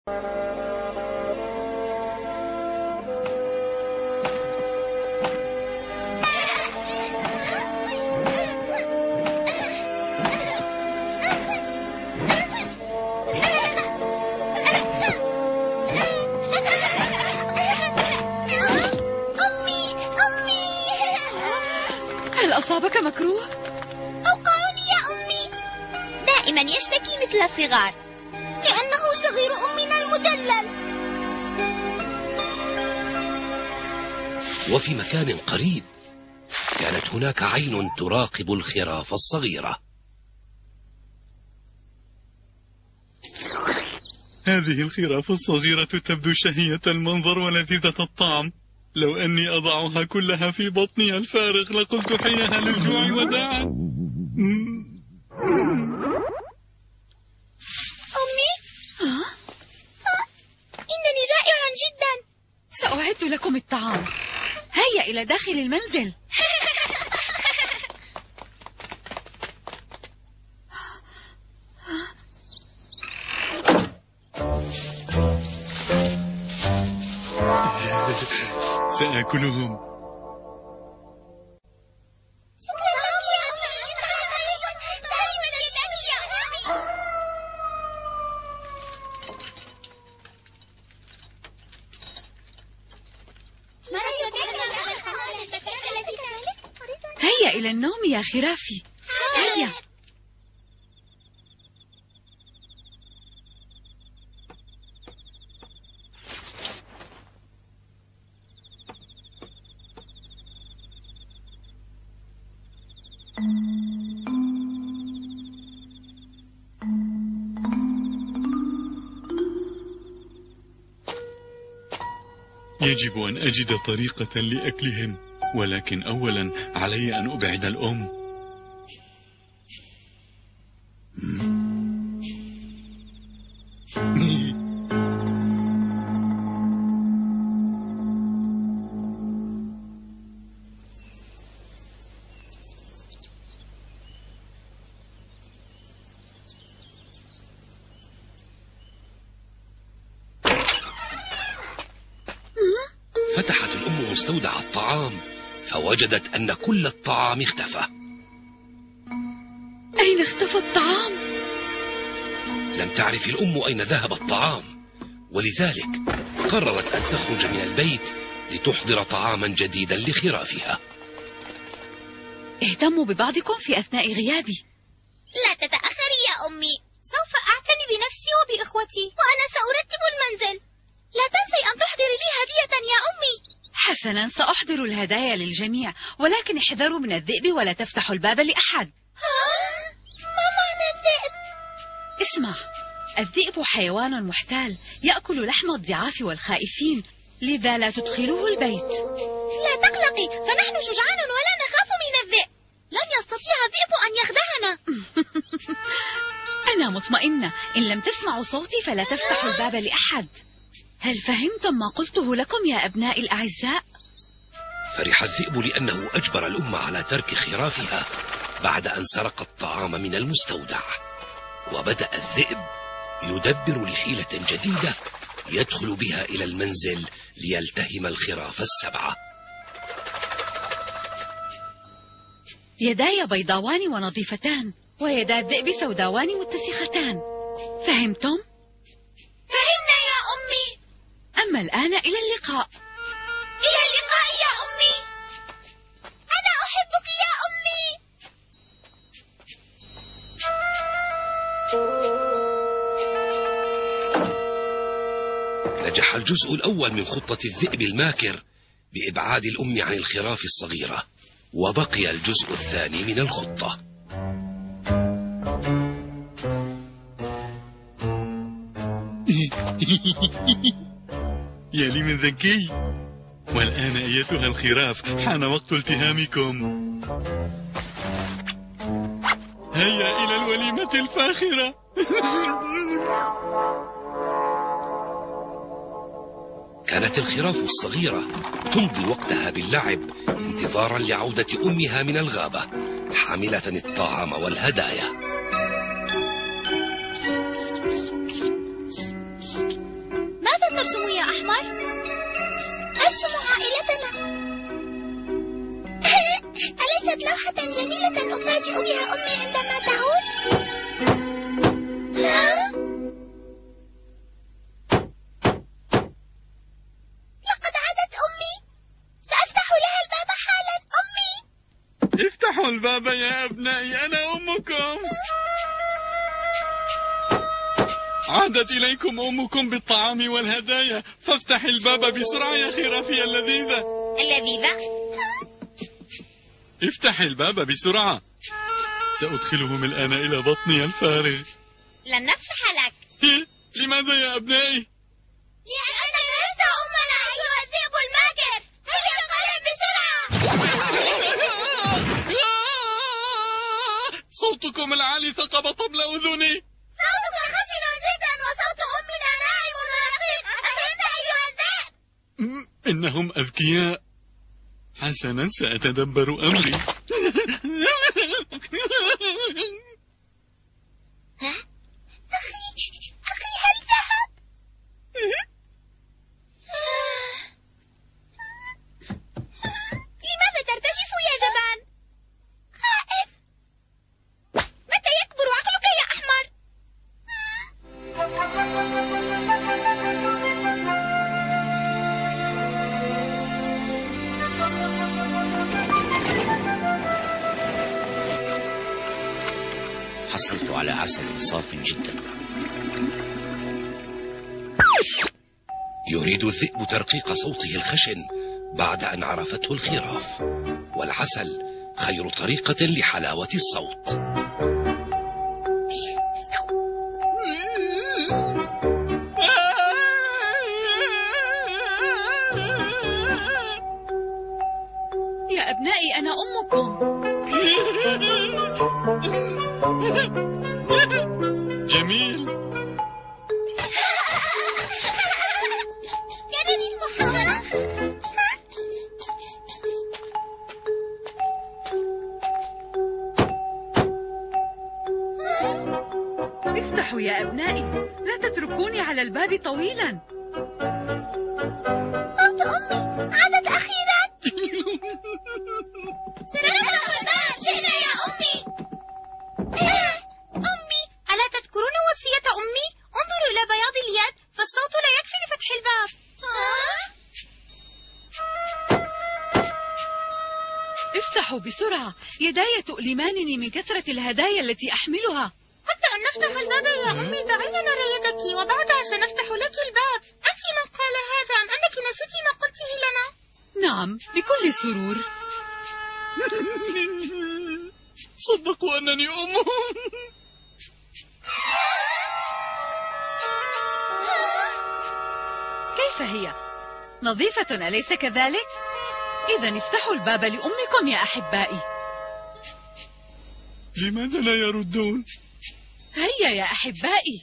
هل أصابك مكروه؟ أوقعني يا أمي. دائما يشتكي مثل الصغار لأنه صغير أمنا المدلل. وفي مكان قريب كانت هناك عين تراقب الخراف الصغيرة. هذه الخراف الصغيرة تبدو شهية المنظر ولذيذة الطعم. لو أني أضعها كلها في بطني الفارغ لقلت حينها للجوع وداعا. أمي، إنني جائع جدا. سأعد لكم الطعام. هيا إلى داخل المنزل. سآكلهم. شكرا لك يا أمي. دائما لك يا أمي. هيا إلى النوم يا خرافي. هيا. يجب أن أجد طريقة لأكلهم، ولكن أولا علي أن أبعد الأم. فتحت الأم مستودع الطعام فوجدت أن كل الطعام اختفى. أين اختفى الطعام؟ لم تعرف الأم أين ذهب الطعام، ولذلك قررت أن تخرج من البيت لتحضر طعاما جديدا لخرافها. اهتموا ببعضكم في أثناء غيابي. لا تتأخري يا أمي. سوف أعتني بنفسي وبإخوتي، وأنا سأرتب المنزل. لا تنسي أن تحضري لي هدية يا أمي. حسنا، سأحضر الهدايا للجميع، ولكن احذروا من الذئب ولا تفتحوا الباب لأحد. ما معنى الذئب؟ اسمع، الذئب حيوان محتال يأكل لحم الضعاف والخائفين، لذا لا تدخلوه البيت. لا تقلقي، فنحن شجعان ولا نخاف من الذئب. لن يستطيع الذئب أن يخدعنا. أنا مطمئنة، إن لم تسمعوا صوتي فلا تفتحوا الباب لأحد. هل فهمتم ما قلته لكم يا أبنائي الأعزاء؟ فرح الذئب لأنه أجبر الأم على ترك خرافها بعد أن سرق الطعام من المستودع، وبدأ الذئب يدبر لحيلة جديدة يدخل بها إلى المنزل ليلتهم الخراف السبعة. يداي بيضاوان ونظيفتان، ويدا الذئب سوداوان متسختان. فهمتم؟ فهمنا يا أمي. أما الآن إلى اللقاء. إلى اللقاء يا أمي. أنا أحبك يا أمي. نجح الجزء الأول من خطة الذئب الماكر بإبعاد الأم عن الخراف الصغيرة، وبقي الجزء الثاني من الخطة. يا لي من ذكي. والآن أيتها الخراف حان وقت التهامكم. هيا إلى الوليمة الفاخرة. كانت الخراف الصغيرة تمضي وقتها باللعب انتظارا لعودة أمها من الغابة حاملة الطعام والهدايا. ترسم يا أحمر؟ أرسم عائلتنا. أليست لوحة جميلة أفاجئ بها أمي عندما تعود؟ ها؟ لقد عادت أمي. سأفتح لها الباب حالا. أمي، افتحوا الباب يا أبنائي، أنا أمكم. عادت إليكم أمكم بالطعام والهدايا، فافتح الباب بسرعة يا خرافي اللذيذة. اللذيذة؟ افتح الباب بسرعة، سأدخلهم الآن إلى بطني الفارغ. لن نفتح لك. لماذا يا أبنائي؟ لأنك لست أمنا أيها الذئب الماكر. هيا القلم بسرعة. صوتكم العالي ثقب طبل أذني. صوتك خشن جدا وصوت أمنا ناعم ورقيق. أفهمت أيها الذئب؟ إنهم أذكياء. حسنا، سأتدبر أمري. أخي هل ذهب؟ لماذا ترتجف يا جبان؟ خائف. متى يكبر عقلك يا أحمر؟ حصلت على عسل صاف جدا. يريد الذئب ترقيق صوته الخشن بعد أن عرفته الخراف، والعسل خير طريقة لحلاوة الصوت. يا أبنائي، أنا أمكم. جميل. كانت المحاولة. افتحوا يا أبنائي، لا تتركوني على الباب طويلا. صوت أمي عادت أخيرا. سنفتح الباب. جئنا يا أمي. أمي، ألا تذكرون وصية أمي؟ انظروا إلى بياض اليد، فالصوت لا يكفي لفتح الباب. افتحوا بسرعة، يداي تؤلمانني من كثرة الهدايا التي أحملها. قبل أن نفتح الباب يا أمي، دعينا نرى يدك وبعدها سنفتح لك الباب. أنت من قال هذا أم أنك نسيت ما قلته لنا؟ نعم، بكل سرور. صدقوا أنني أمهم. كيف هي؟ نظيفة أليس كذلك؟ إذا افتحوا الباب لأمكم يا أحبائي. لماذا لا يردون؟ هيا يا أحبائي.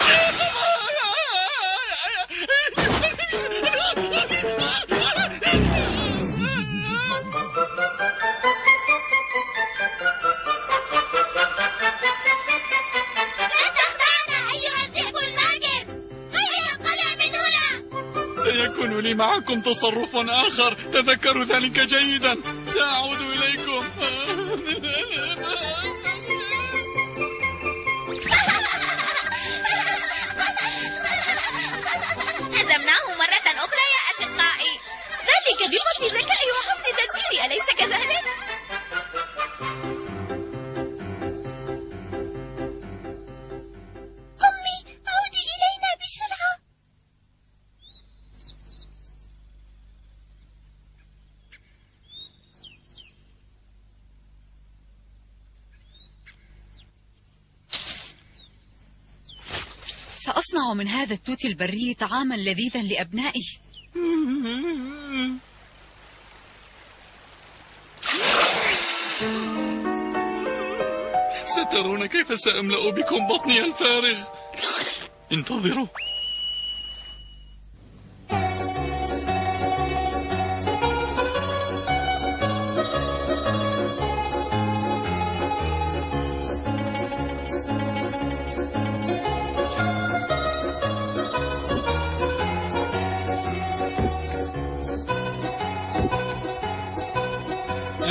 لا تخدعنا أيها الذئب الماكر. هيا انقلع من هنا. سيكون لي معكم تصرف آخر، تذكروا ذلك جيدا. سأعود إليكم. هزمناه مرة أخرى يا أشقائي. ذلك بفضل ذكائي وحسن تدبيري، أليس كذلك؟ أمي، عودي إلينا بسرعة. سأصنع من هذا التوت البري طعاما لذيذا لأبنائي. سترون كيف سأملأ بكم بطني الفارغ. انتظروا.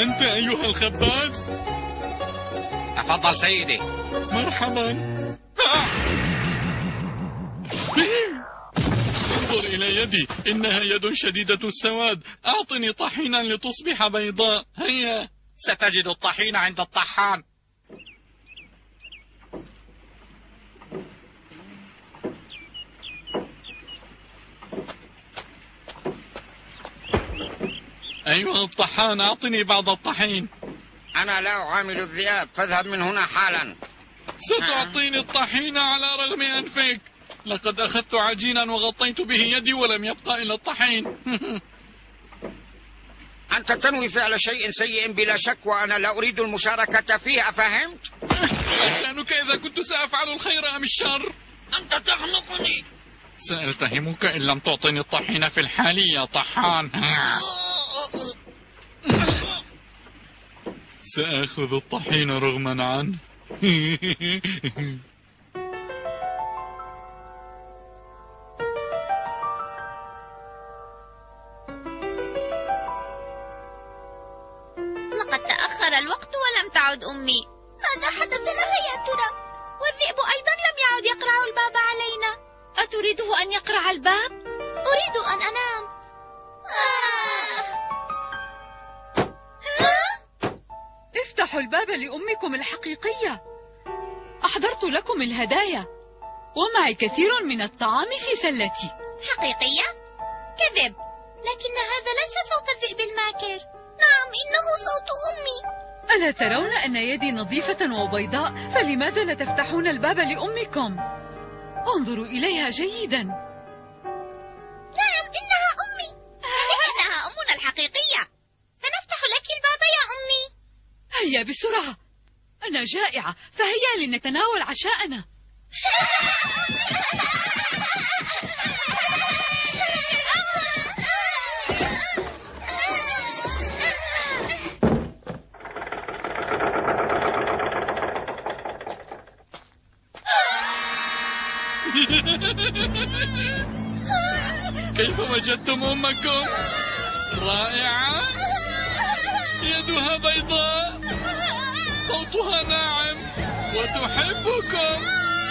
أنت أيها الخباز؟ تفضل سيدي. مرحبا. انظر إلى يدي، إنها يد شديدة السواد. أعطني طحينا لتصبح بيضاء. هيا. ستجد الطحين عند الطحان. أيها الطحان، أعطني بعض الطحين. أنا لا أعامل الذئاب، فاذهب من هنا حالا. ستعطيني الطحين على رغم أنفك. لقد أخذت عجينا وغطيت به يدي ولم يبقى إلا الطحين. أنت تنوي فعل شيء سيء بلا شك، وأنا لا أريد المشاركة فيه، أفهمت؟ ما شأنك إذا كنت سأفعل الخير أم الشر؟ أنت تخنقني. سألتهمك إن لم تعطني الطحين في الحال يا طحان. سأخذ الطحين رغما عنه. لقد تأخر الوقت ولم تعد أمي. ماذا حدث لها يا ترى؟ والذئب أيضا لم يعد يقرع الباب علينا. أتريده أن يقرع الباب؟ أريد أن أنام. افتحوا الباب لأمكم الحقيقية. أحضرت لكم الهدايا ومعي كثير من الطعام في سلتي. حقيقية؟ كذب. لكن هذا ليس صوت الذئب الماكر. نعم، إنه صوت أمي. ألا ترون أن يدي نظيفة وبيضاء؟ فلماذا لا تفتحون الباب لأمكم؟ انظروا إليها جيدا. نعم، إنها أمي. إنها أمنا الحقيقية. سنفتح لك الباب يا أمي. هيا بسرعة، أنا جائعة، فهيا لنتناول عشاءنا. كيف وجدتم أمكم؟ رائعة. يدها بيضاء، صوتها ناعم، وتحبكم.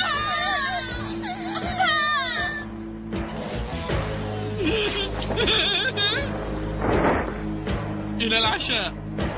إلى العشاء.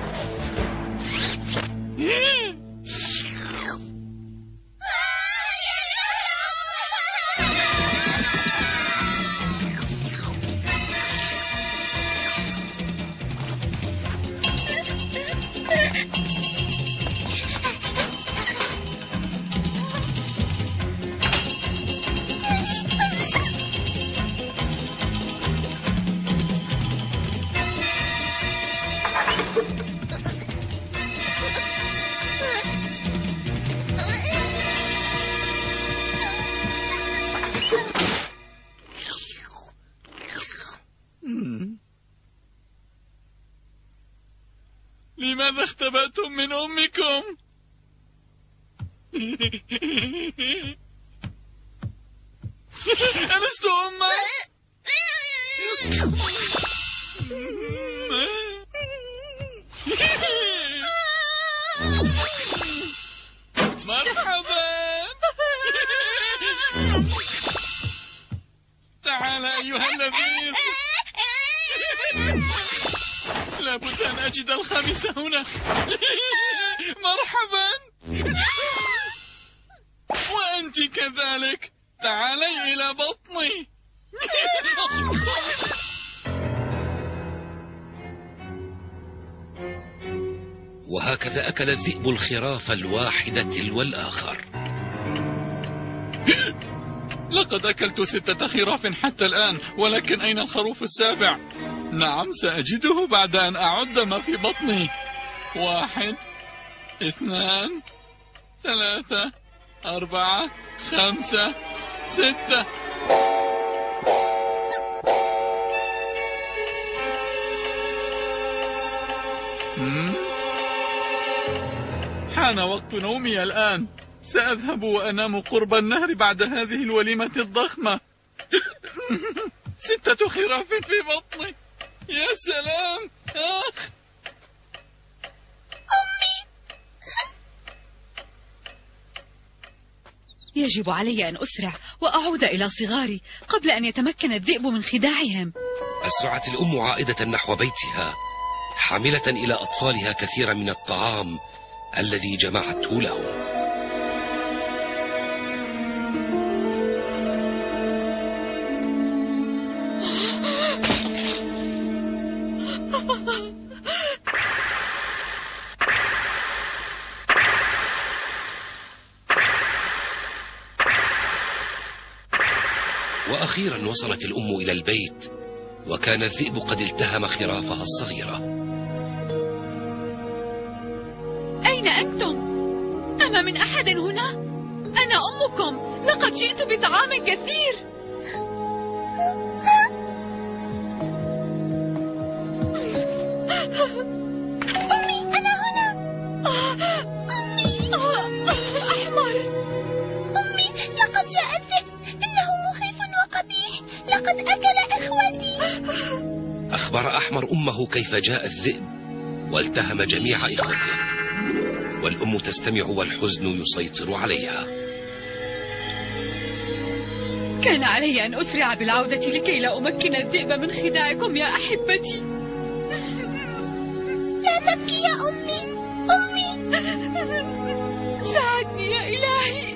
لماذا اختبأتم من أمكم؟ ألست أمك؟ مرحبا. تعال أيها النذير. لابد أن أجد الخامس هنا. مرحبا. وأنت كذلك، تعالي إلى بطني. وهكذا أكل الذئب الخراف الواحد تلو الآخر. لقد أكلت 6 خراف حتى الآن، ولكن أين الخروف السابع؟ نعم، سأجده بعد أن أعد ما في بطني. 1 2 3 4 5 6. حان وقت نومي الآن. سأذهب وأنام قرب النهر بعد هذه الوليمة الضخمة. 6 خراف في بطني، يا سلام. يجب علي أن أسرع وأعود إلى صغاري قبل أن يتمكن الذئب من خداعهم. أسرعت الأم عائدة نحو بيتها حاملة إلى أطفالها كثيرا من الطعام الذي جمعته لهم. وأخيرا وصلت الأم إلى البيت وكان الذئب قد التهم خرافها الصغيرة. أين أنتم؟ أما من أحد هنا؟ أنا أمكم، لقد جئت بطعام كثير. أمي أنا هنا. أمي أحمر. أمي لقد جاء الذئب، إنه مخيف وقبيح، لقد أكل إخوتي. أخبر أحمر أمه كيف جاء الذئب والتهم جميع إخوته، والأم تستمع والحزن يسيطر عليها. كان علي أن أسرع بالعودة لكي لا أمكن الذئب من خداعكم يا أحبتي. لا تبكي يا أمي. أمي ساعدني يا إلهي.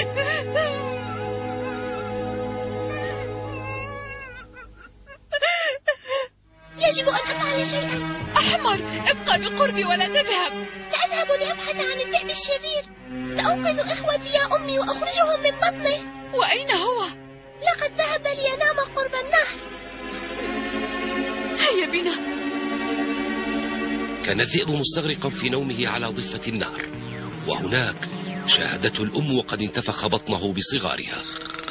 يجب أن أفعل شيئا. أحمر، ابقى بقربي ولا تذهب. سأذهب لأبحث عن الذئب الشرير. سأنقذ إخوتي يا أمي وأخرجهم من بطنه. وأين هو؟ لقد ذهب لينام قرب النهر. هيا بنا. كان الذئب مستغرقا في نومه على ضفة النهر، وهناك شاهدته الأم وقد انتفخ بطنه بصغارها.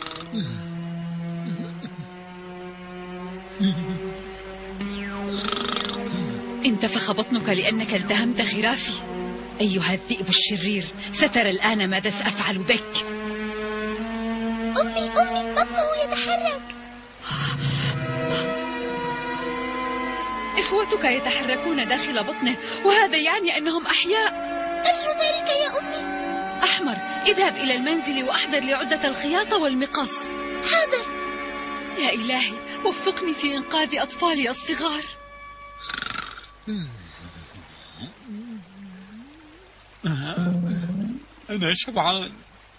انتفخ بطنك لأنك التهمت خرافي. أيها الذئب الشرير، سترى الآن ماذا سأفعل بك. أمي بطنه يتحرك. إخوتك يتحركون داخل بطنه، وهذا يعني أنهم أحياء. أرجو ذلك يا أمي. أحمر، اذهب إلى المنزل وأحضر لي عدة الخياطة والمقص. حاضر. يا إلهي، وفقني في إنقاذ أطفالي الصغار. أنا شبعان.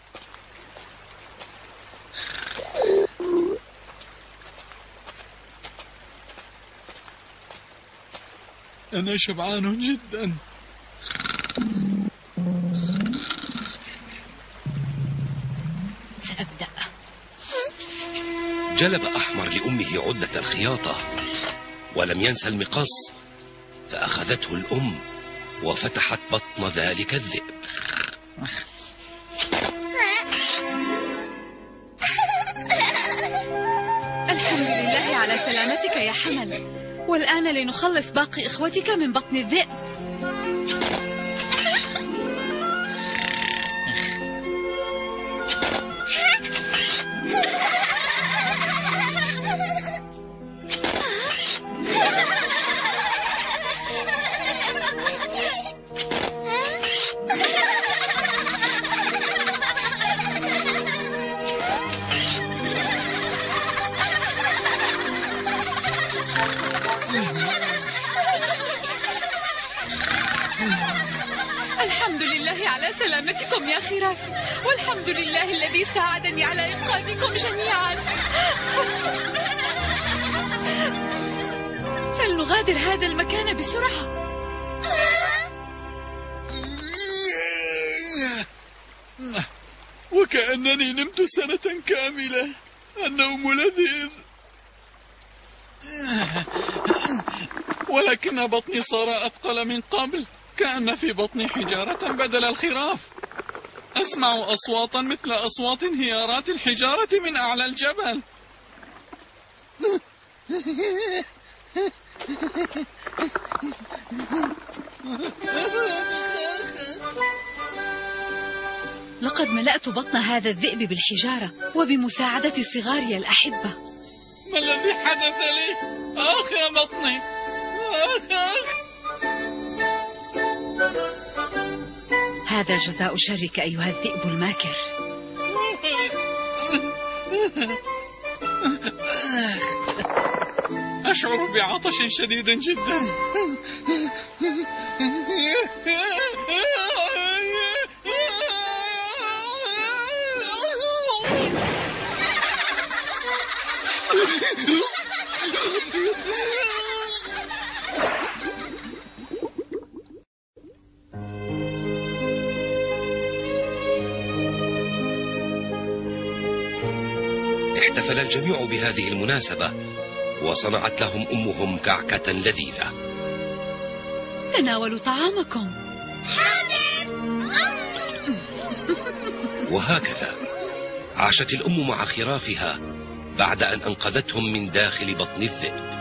أنا شبعان جدا. سأبدأ. جلب أحمر لأمه عدة الخياطة ولم ينسى المقص، فأخذته الأم وفتحت بطن ذلك الذئب. الحمد لله على سلامتك يا حمل، والآن لنخلص باقي إخوتك من بطن الذئب. الحمد لله على سلامتكم يا خرافي، والحمد لله الذي ساعدني على إنقاذكم جميعا. فلنغادر هذا المكان بسرعة. وكأنني نمت سنة كاملة. النوم لذيذ، ولكن بطني صار أثقل من قبل. كأن في بطني حجارة بدل الخراف. أسمع أصواتا مثل أصوات انهيارات الحجارة من أعلى الجبل. لقد ملأت بطن هذا الذئب بالحجارة وبمساعدة صغاري الأحبة. ما الذي حدث لي؟ آخ يا بطني، آخ. هذا جزاء شرك أيها الذئب الماكر. أشعر بعطش شديد جدا. احتفل الجميع بهذه المناسبة، وصنعت لهم أمهم كعكة لذيذة. تناولوا طعامكم. وهكذا عاشت الأم مع خرافها بعد أن أنقذتهم من داخل بطن الذئب.